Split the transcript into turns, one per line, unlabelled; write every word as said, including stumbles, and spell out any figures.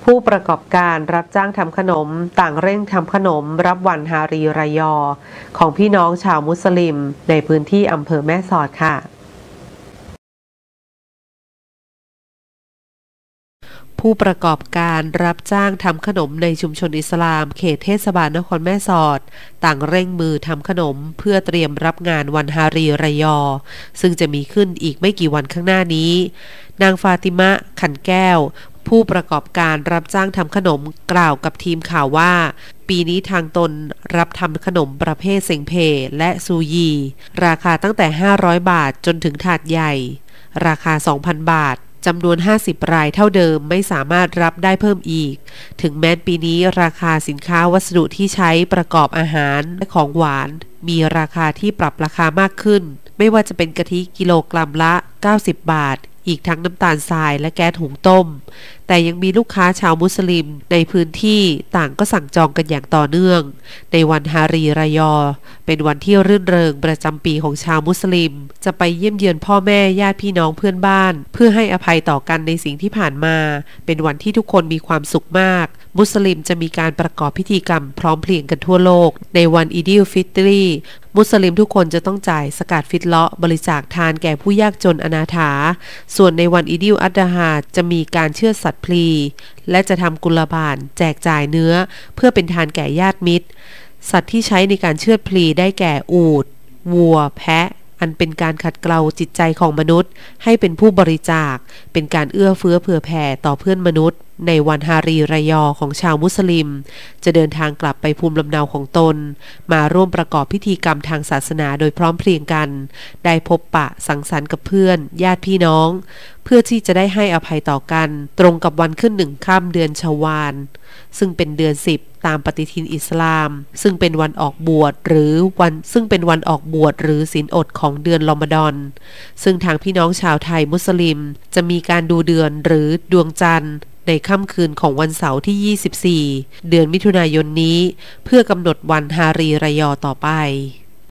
ผู้ประกอบการรับจ้างทำขนมต่างเร่งทำขนมรับวันฮารีรายอของพี่น้องชาวมุสลิมในพื้นที่อำเภอแม่สอดค่ะผู้ประกอบการรับจ้างทำขนมในชุมชนอิสลามเขตเทศบาลนครแม่สอดต่างเร่งมือทำขนมเพื่อเตรียมรับงานวันฮารีรายอซึ่งจะมีขึ้นอีกไม่กี่วันข้างหน้านี้นางฟาติมะขันแก้วผู้ประกอบการรับจ้างทำขนมกล่าวกับทีมข่าวว่าปีนี้ทางตนรับทำขนมประเภทเซ็งเพและซูยีราคาตั้งแต่ห้าร้อยบาทจนถึงถาดใหญ่ราคา สองพัน บาทจำนวนห้าสิบรายเท่าเดิมไม่สามารถรับได้เพิ่มอีกถึงแม้ปีนี้ราคาสินค้าวัสดุที่ใช้ประกอบอาหารและของหวานมีราคาที่ปรับราคามากขึ้นไม่ว่าจะเป็นกะทิกิโลกรัมละเก้าสิบบาทอีกทั้งน้ำตาลทรายและแก๊สหุงต้มแต่ยังมีลูกค้าชาวมุสลิมในพื้นที่ต่างก็สั่งจองกันอย่างต่อเนื่องในวันฮารีรายอเป็นวันที่รื่นเริงประจำปีของชาวมุสลิมจะไปเยี่ยมเยือนพ่อแม่ญาติพี่น้องเพื่อนบ้านเพื่อให้อภัยต่อกันในสิ่งที่ผ่านมาเป็นวันที่ทุกคนมีความสุขมากมุสลิมจะมีการประกอบพิธีกรรมพร้อมเพรียงกันทั่วโลกในวันอีดิลฟิตรีมุสลิมทุกคนจะต้องจ่ายสกาดฟิตเลาะบริจาคทานแก่ผู้ยากจนอนาถาส่วนในวันอีดิลอัดดาฮาจะมีการเชือดสัตว์พลีและจะทำกุลบานแจกจ่ายเนื้อเพื่อเป็นทานแก่ญาติมิตรสัตว์ที่ใช้ในการเชือดพลีได้แก่อูฐวัวแพะอันเป็นการขัดเกลาจิตใจของมนุษย์ให้เป็นผู้บริจาคเป็นการเอื้อเฟื้อเผื่อแผ่ต่อเพื่อนมนุษย์ในวันฮารีรายอของชาวมุสลิมจะเดินทางกลับไปภูมิลำเนาของตนมาร่วมประกอบพิธีกรรมทางศาสนาโดยพร้อมเพรียงกันได้พบปะสังสรรค์กับเพื่อนญาติพี่น้องเพื่อที่จะได้ให้อภัยต่อกันตรงกับวันขึ้นหนึ่งค่ำเดือนชาวาลซึ่งเป็นเดือนสิบตามปฏิทินอิสลามซึ่งเป็นวันออกบวชหรือวันซึ่งเป็นวันออกบวชหรือศีลอดของเดือนรอมฎอนซึ่งทางพี่น้องชาวไทยมุสลิมจะมีการดูเดือนหรือดวงจันทร์ในค่ำคืนของวันเสาร์ที่ยี่สิบสี่เดือนมิถุนายนนี้เพื่อกำหนดวันฮารีรายอต่อไป